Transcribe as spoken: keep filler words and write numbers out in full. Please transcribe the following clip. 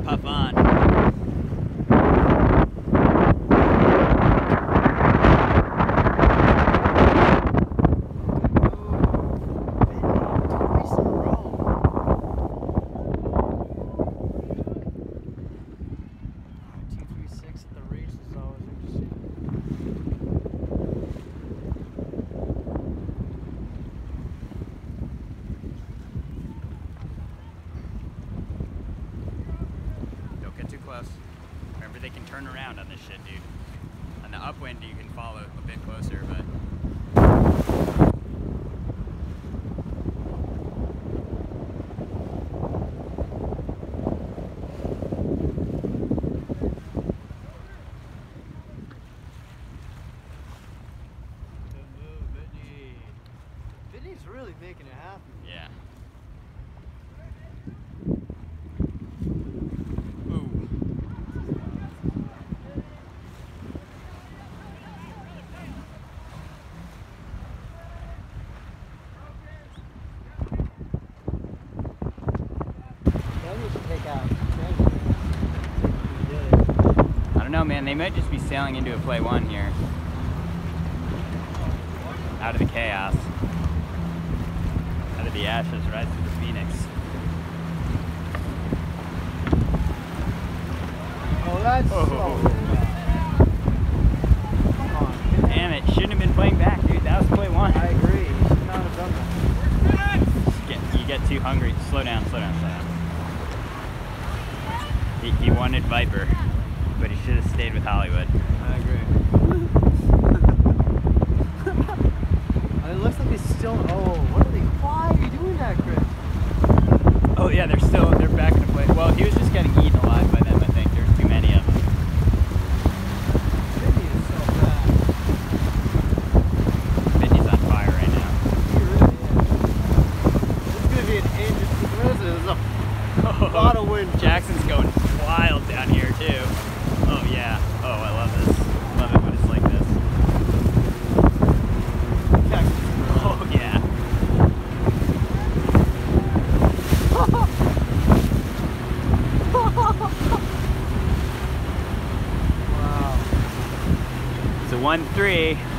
puff on. Remember, they can turn around on this shit, dude. On the upwind, you can follow a bit closer, but... Good move, Bitney. Bitney's really making it happen. Yeah. I don't know, man. They might just be sailing into a play one here. Out of the chaos. Out of the ashes, rise to the phoenix. Oh, that's oh. so Come on, man. Damn it. Shouldn't have been playing back, dude. That was play one. I agree. You should not have done that. Get, you get too hungry. Slow down, slow down, slow down. He, he wanted Viper, but he should have stayed with Hollywood. I agree. It looks like he's still. Oh, what are they? Why are you doing that, Chris? Oh yeah, they're still they're back in the play. Well, he was just getting eaten alive by them. I think there's too many of them. Bitney is so bad. Bitney's on fire right now. He really is. This is gonna be an interesting. What is it? There's a lot of wind. Jackson's going wild down here too. Oh yeah. Oh, I love this. Love it when it's like this. Oh yeah. Wow. It's a one three.